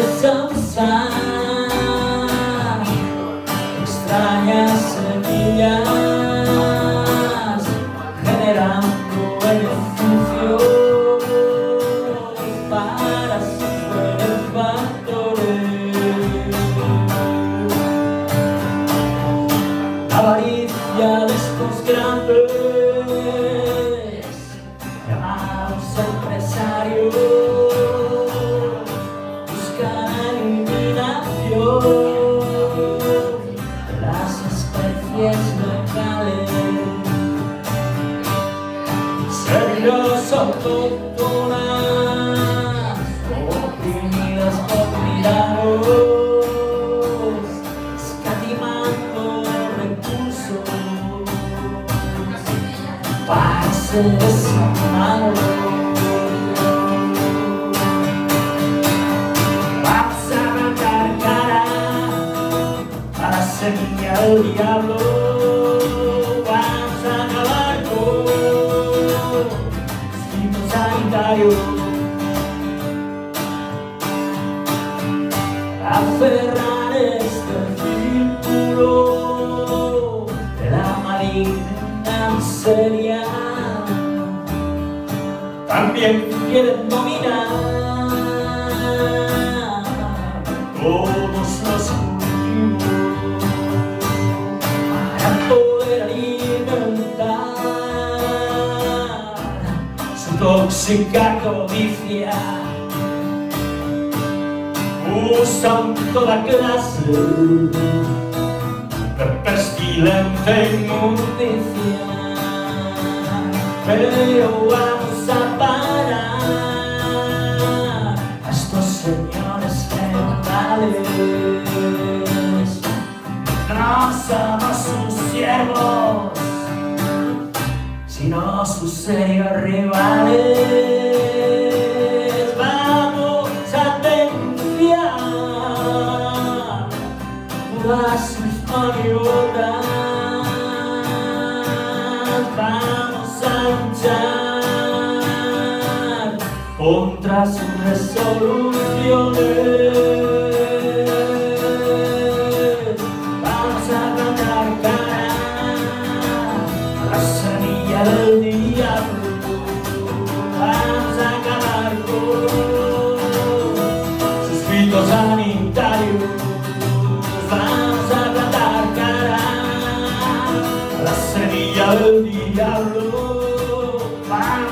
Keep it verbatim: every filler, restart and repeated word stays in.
empieza a usar extrañas semillas, generando beneficios para sus benefactores. La avaricia de estos grandes llamados empresarios busca la eliminación de las especies locales. Serbios autóctonas oprimidas por tiranos, escatimando recursos para seres humanos. Vamos a arrancar cara a la semilla del diablo. Vamos a acabar con instinto sanitario, aferrar este círculo de la maligna miseria. También quieren dominar todos los cultivos para poder alimentar su tóxica codicia. Usan toda clase de pestilente inmundicia, pero vamos a parar a estos señores feudales. No somos sus siervos, sino sus serios rivales. Vamos a denunciar todas sus maniobras. Vamos a luchar contra sus resoluciones. Vamos a plantar cara a la semilla del diablo. Vamos a acabar con sus mitos sanitarios. Vamos a plantar cara a la semilla del diablo. Vamos